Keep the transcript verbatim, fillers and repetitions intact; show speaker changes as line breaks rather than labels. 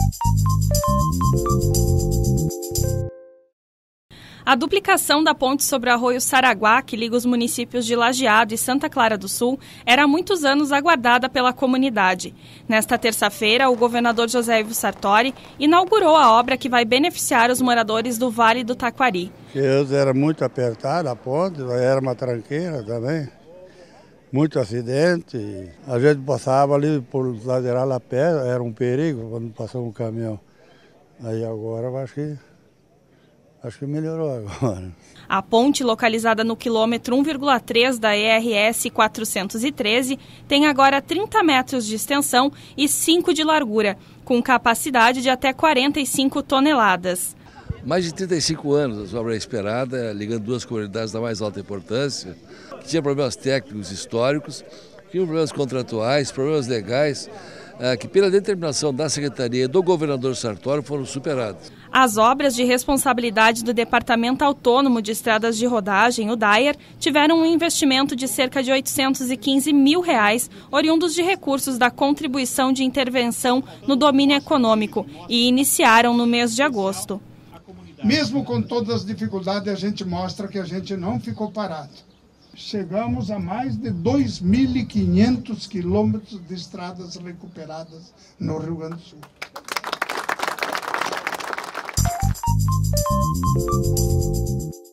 A duplicação da ponte sobre o Arroio Saraguá, que liga os municípios de Lajeado e Santa Clara do Sul, era há muitos anos aguardada pela comunidade. Nesta terça-feira, o governador José Ivo Sartori inaugurou a obra que vai beneficiar os moradores do Vale do Taquari.
Era muito apertada a ponte, era uma tranqueira também. Muito acidente. A gente passava ali por lateral a pé, era um perigo quando passou um caminhão. Aí agora eu acho que Acho que melhorou agora.
A ponte, localizada no quilômetro um vírgula três da E R S quatrocentos e treze, tem agora trinta metros de extensão e cinco de largura, com capacidade de até quarenta e cinco toneladas.
Mais de trinta e cinco anos a obra é esperada, ligando duas comunidades da mais alta importância, que tinha problemas técnicos históricos, tinha problemas contratuais, problemas legais, que pela determinação da Secretaria e do governador Sartori foram superados.
As obras de responsabilidade do Departamento Autônomo de Estradas de Rodagem, o DAER, tiveram um investimento de cerca de oitocentos e quinze mil reais, oriundos de recursos da Contribuição de Intervenção no Domínio Econômico, e iniciaram no mês de agosto.
Mesmo com todas as dificuldades, a gente mostra que a gente não ficou parado. Chegamos a mais de dois mil e quinhentos quilômetros de estradas recuperadas no Rio Grande do Sul.